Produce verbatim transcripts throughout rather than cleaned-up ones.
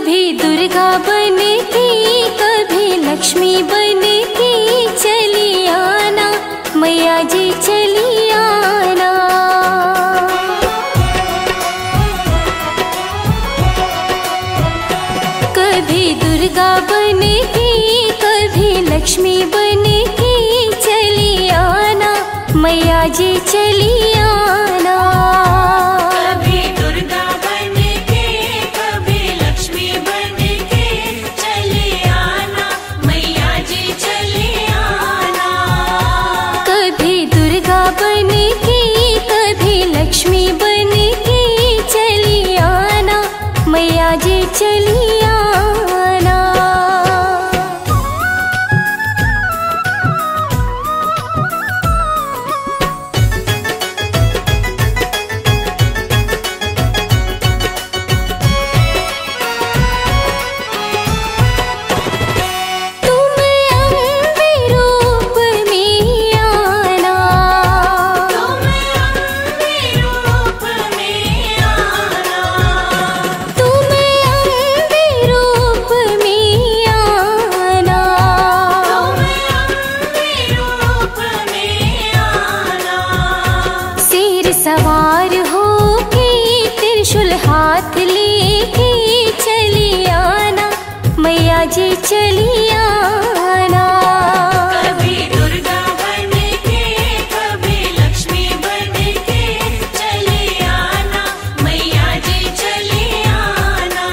कभी दुर्गा बन के कभी लक्ष्मी बन के चली आना मैया जी चली आना। कभी दुर्गा बन के कभी लक्ष्मी बन के चली आना मैया जी चली आना। कभी दुर्गा बन के कभी लक्ष्मी बन के चली आना मैया जी चली आना। कभी दुर्गा बन के कभी लक्ष्मी बन के चली आना मैया जी चली आना। सवार हो के त्रिशूल हाथ लेके चली आना मैया जी चली आना। कभी दुर्गा बन के कभी लक्ष्मी बन के चली आना मैया जी चली आना।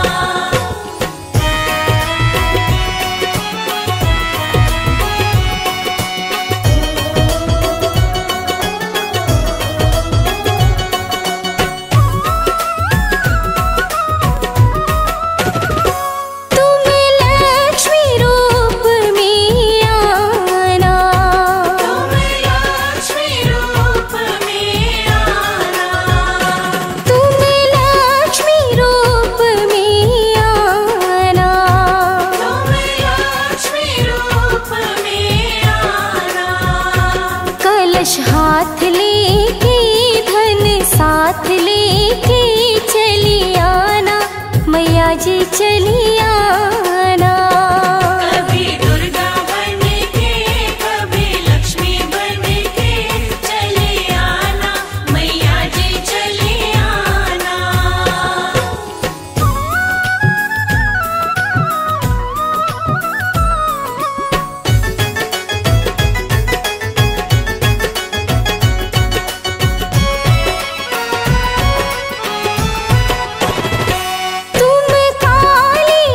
हाथ लेके धन साथ लेके चली आना मैया जी चली आना। कभी दुर्गा बन के कभी लक्ष्मी बन के चली आना मैया जी चली आना। तुम काली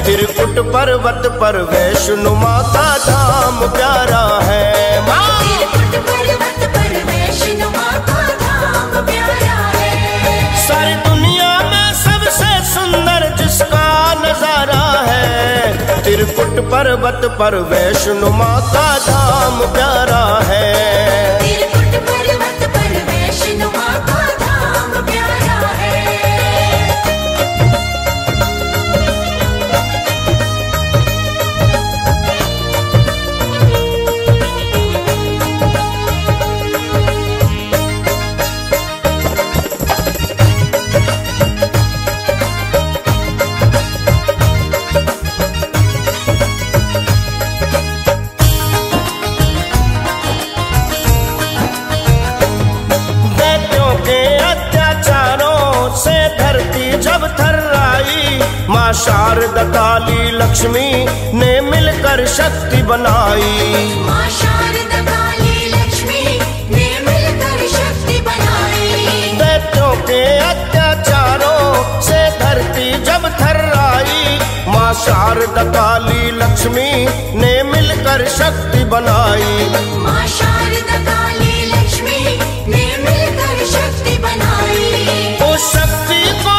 त्रिकुट पर्वत पर वैष्णो माता धाम प्यारा है। त्रिकुट पर्वत पर वैष्णो माता धाम प्यारा है। सारी दुनिया में सबसे सुंदर जिसका नजारा है, त्रिकुट पर्वत पर वैष्णो माता धाम प्यारा है। त्रिकुट पर्वत पर वैष्णो माता धाम प्यारा है। जब थर्राई माँ शारदा काली लक्ष्मी ने मिलकर शक्ति बनाई। माँ शारदा काली लक्ष्मी ने मिलकर शक्ति बनाई। दैत्यों के अत्याचारों से धरती जब थर्राई माँ शारदा काली लक्ष्मी ने मिलकर शक्ति बनाई। माँ शारदा काली लक्ष्मी ने मिलकर शक्ति बनाई। उस शक्ति को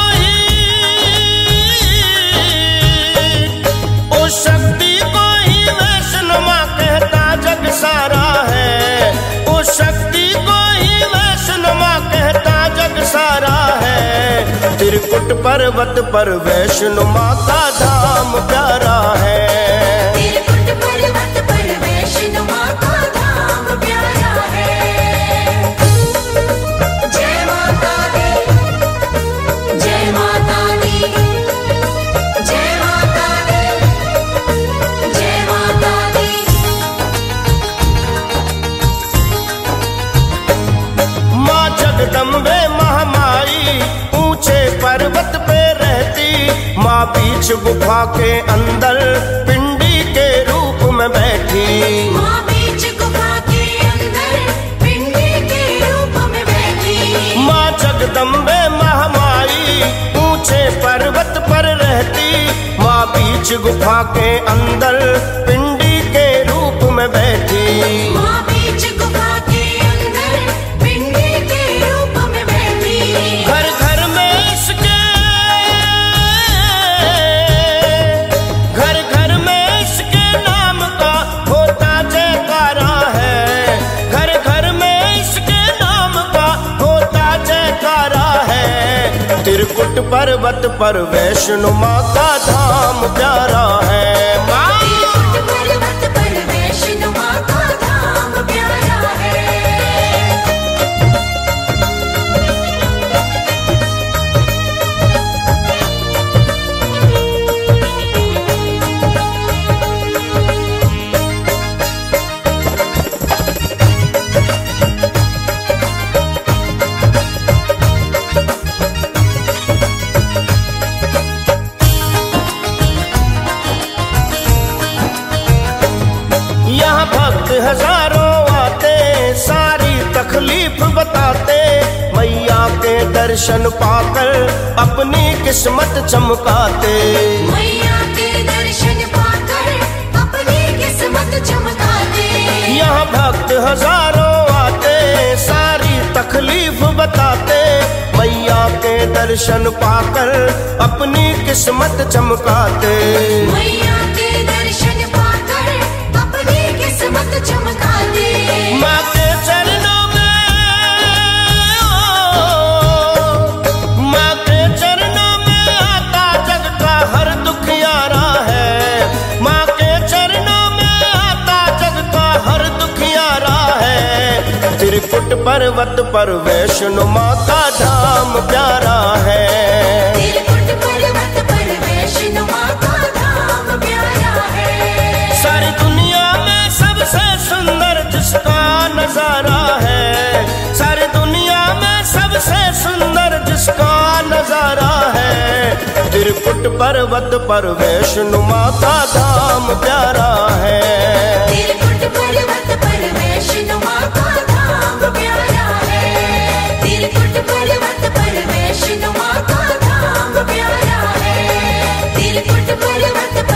शक्ति को ही वैष्णो माँ कहता जग सारा है। उस शक्ति को ही वैष्णो माँ कहता जग सारा है। त्रिकुट पर्वत पर वैष्णो माँ का धाम प्यारा है। त्रिकुट पर्वत पर वैष्णो माँ का धाम प्यारा है। जय माता दी, जय माता दी, जय माता दी, जय माता दी। माँ जगदम्बे महामाई ऊंचे पर्वत पे रहती, माँ बीच गुफा के अंदर पिंडी के रूप में बैठी। माँ बीच गुफा के अंदर पिंडी के रूप में बैठी। माँ जगदम्बे महामाई ऊंचे पर्वत पर रहती, माँ बीच गुफा के अंदर पिंडी के रूप में बैठी। माँ बीच गुफा के अंदर पिंडी के रूप में बैठी। घर घर में इसके घर घर में इसके नाम का होता जयकारा है। घर घर में इसके नाम का होता जयकारा है। त्रिकुट पर्वत पर वैष्णो माँ का धाम प्यारा है। त्रिकुट पर्वत पर वैष्णो माँ का धाम प्यारा है। यहाँ भक्त हजारों आते, सारी तकलीफ बताते, मैया के दर्शन पाकर अपनी किस्मत चमकाते। मैया के दर्शन पाकर अपनी किस्मत चमकाते। यहाँ भक्त हजारों आते, सारी तकलीफ बताते, मैया के दर्शन पाकर अपनी किस्मत चमकाते। मैया के दर्शन पाकर अपनी किस्मत चमकाते। माँ के चरणों में माँ के चरणों में आता जग का हर दुख यारा है। माँ के चरणों में आता जग का हर दुख यारा है। त्रिकुट पर्वत पर वैष्णो माँ का धाम प्यारा है। त्रिकुट पर्वत पर वैष्णो माँ का धाम प्यारा है। सारी दुनिया में सबसे सुंदर जिसका नजारा है, सारी दुनिया में सबसे सुंदर जिसका नजारा है। त्रिकुट पर्वत पर वैष्णो माँ का धाम प्यारा है। त्रिकुट पर्वत पर वैष्णो माँ का धाम प्यारा है। त्रिकुट पर्वत पर वैष्णो माँ का धाम प्यारा है। त्रिकुट पर्वत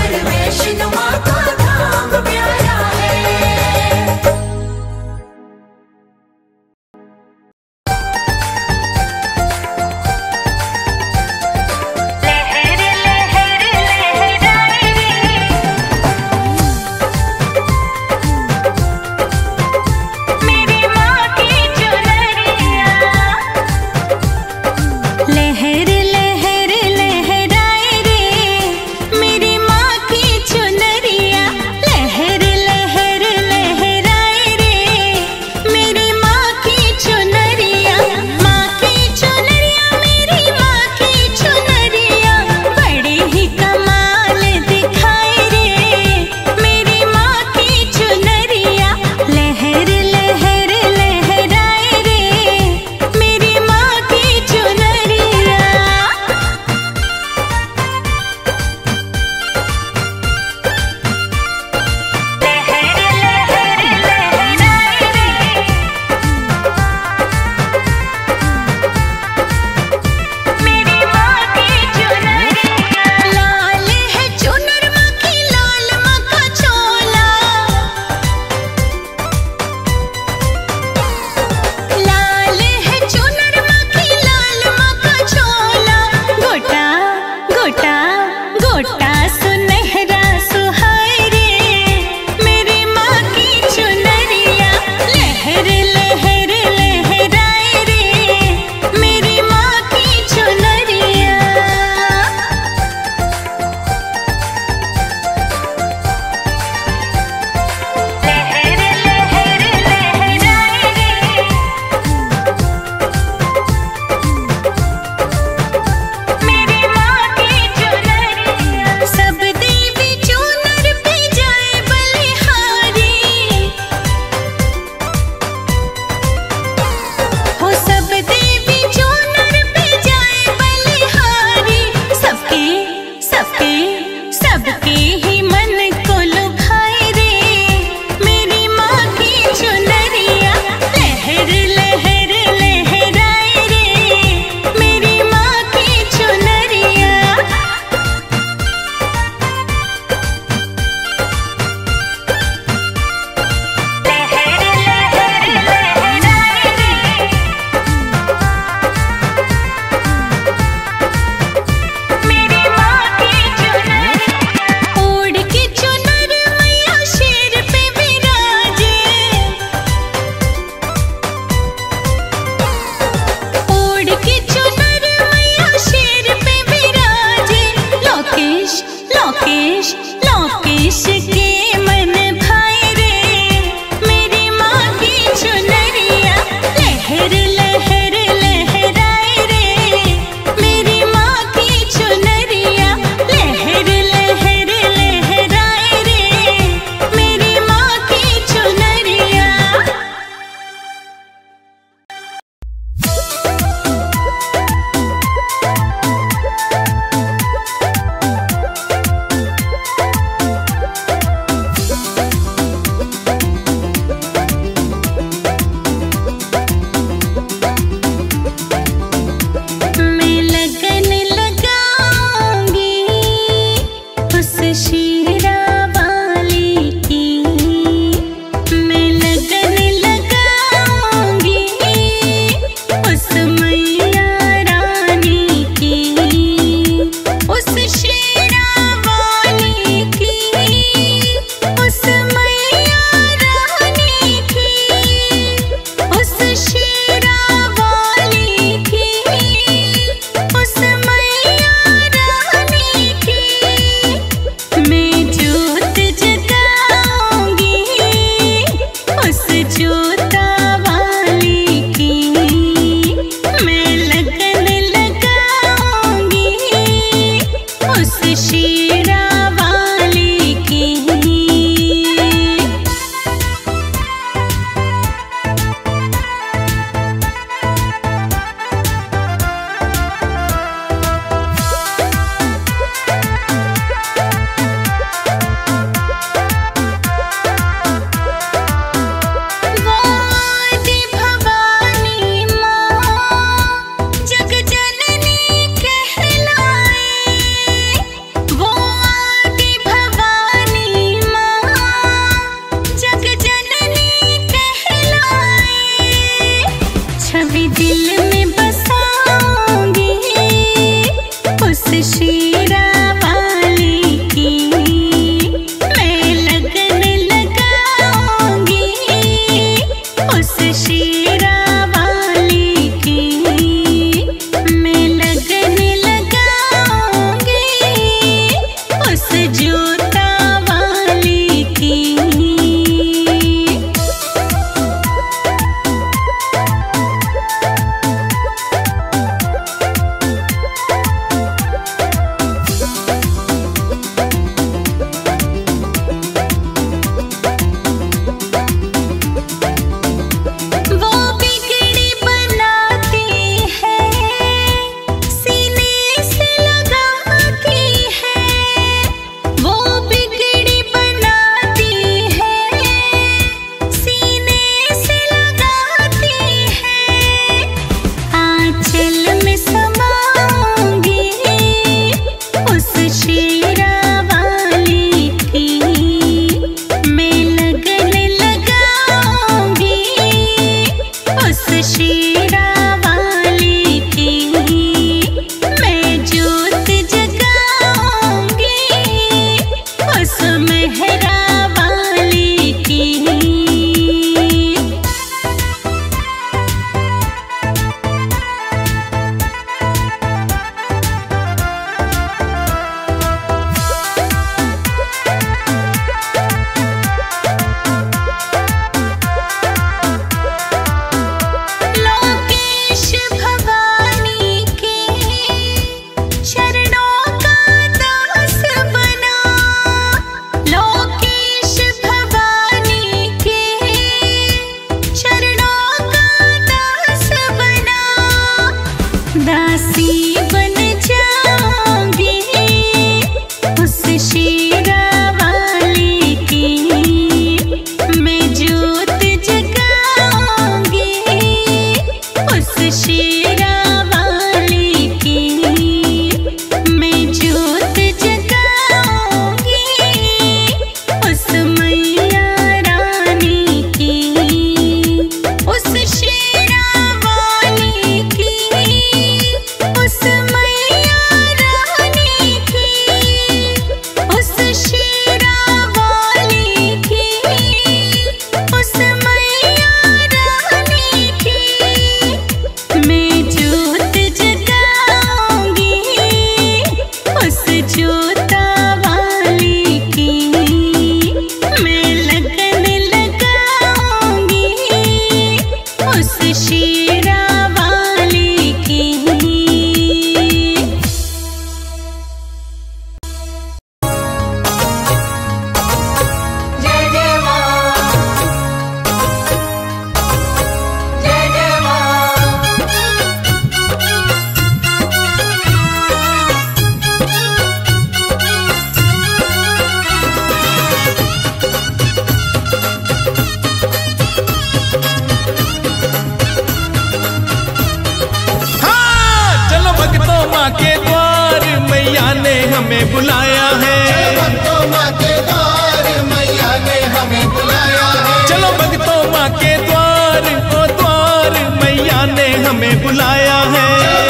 हमें बुलाया है।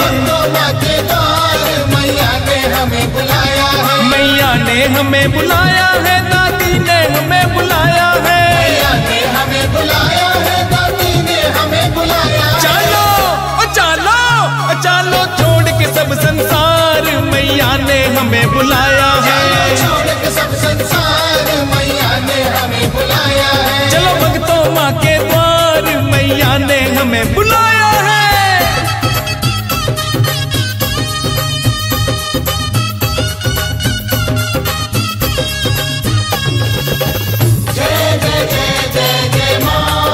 मैया ने हमें बुलाया है, मैया ने हमें बुलाया है, दादी ने हमें बुलाया है, मैया ने हमें बुलाया है, दादी ने हमें बुलाया है। चलो ओ चलो ओ चलो छोड़ के सब संसार, मैया ने हमें बुलाया है। छोड़ के सब संसार, मैया ने हमें बुलाया है। चलो भक्तों माँ के द्वार, मैया ने हमें बुलाया है। जय जय जय जय जय माँ,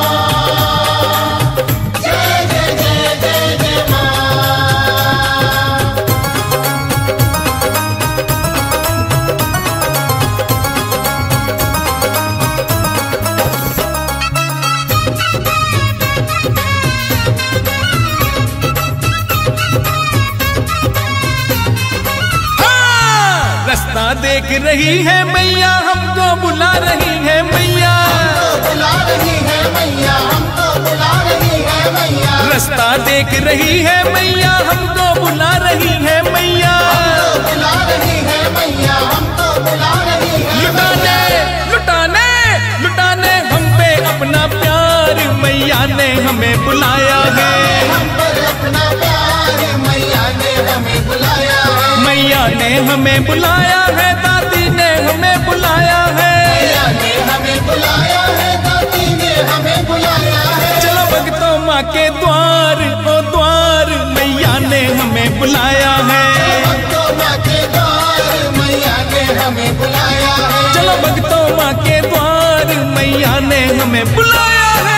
जय जय जय जय जय माँ। हाँ, रास्ता देख रही है मैया, हमको बुला रही है मैया, बुला रही है मैया, हमको बुला रही है मैया। रास्ता देख रही है मैया, हमको बुला रही है मैया। बुला रही है मैया, हमको बुला रही है। लुटाने लुटाने लुटाने हम पे अपना प्यार, मैया ने हमें बुलाया है। हम पर अपना प्यार, मैया ने हमें बुलाया है। मैया ने हमें बुलाया है, दादी ने हमें बुलाया है, मैया ने हमें बुलाया है, दादी ने हमें बुलाया है। चलो भक्तों माँ के द्वार, ओ द्वार, मैया ने हमें बुलाया है। भक्तों माँ के द्वार, मैया ने हमें बुलाया है। चलो भक्तों माँ के द्वार, मैया ने हमें बुलाया है।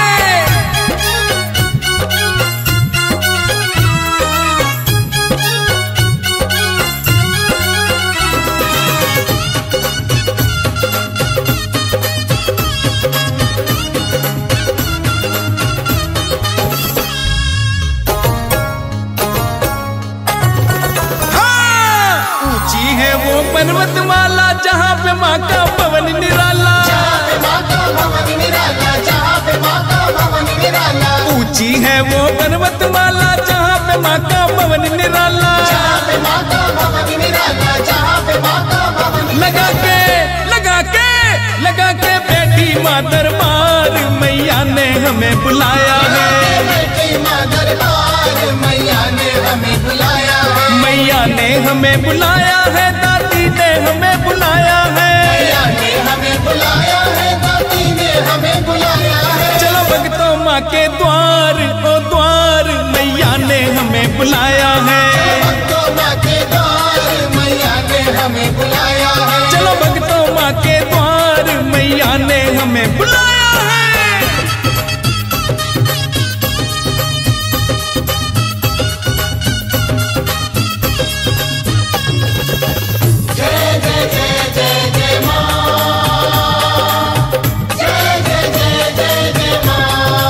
पर्वतमाला जहाँ पे माँ का पवन निराला, जहाँ पे माँ का भवन निराला, जहाँ पे माँ का भवन निराला। ऊंची है वो पर्वतमाला जहाँ पे माँ का पवन निराला, जहाँ पे माँ का भवन निराला, जहाँ पे माँ का भवन। लगा के लगा के लगा के बैठी माँ दरबार, मैया ने हमें बुलाया है। बैठी माँ दरबार, मैया ने हमें बुलाया है। मैया ने हमें बुलाया है, दादी ने हमें बुलाया है, मैया ने हमें बुलाया है, दादी ने हमें बुलाया है। चलो भक्तों माँ के द्वार, ओ द्वार, मैया ने हमें बुलाया है। भक्तों माँ के द्वार, मैया ने हमें बुलाया है। चलो भक्तों माँ के द्वार, मैया ने हमें बुलाया है। जय जय जय जय जय माँ, जय जय जय जय जय माँ।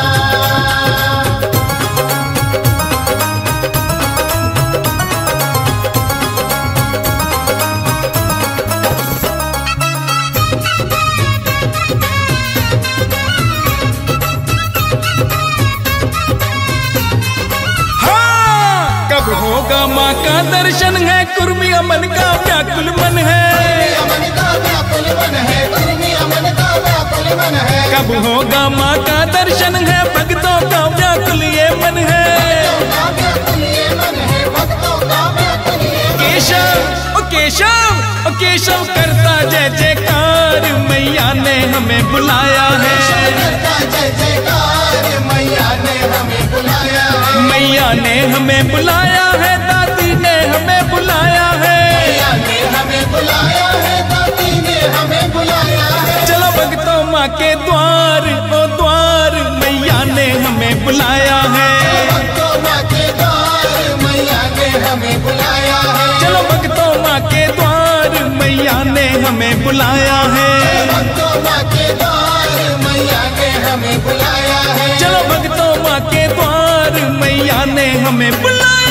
हाँ, कब होगा माँ का दर्शन है, कुर्मी अमन का व्याकुल मन है। अमन का व्याकुल मन है, कुर्मी अमन का व्याकुल मन है। कब होगा माँ का दर्शन है, भक्तों का व्याकुल ये मन है। भक्तों का व्याकुल ये मन है, भक्तों का व्याकुल ये मन है। केशव ओ केशव ओ केशव करता जय जयकार, मैया ने हमें बुलाया है। करता जय जयकार, मैया ने हमें बुलाया है। मैया ने हमें बुलाया है, दादी ने हमें बुलाया है, मैया ने हमें बुलाया है, दादी ने हमें बुलाया है। चलो भक्तों माँ के द्वार, ओ द्वार, मैया ने हमें बुलाया है। भक्तों माँ के द्वार, मैया ने हमें बुलाया है। चलो भक्तों माँ के द्वार, मैया ने हमें बुलाया है। भक्तों माँ के द्वार, मैया ने हमें बुलाया है। चलो भक्तों माँ के द्वार, मैया ने हमें बुलाया।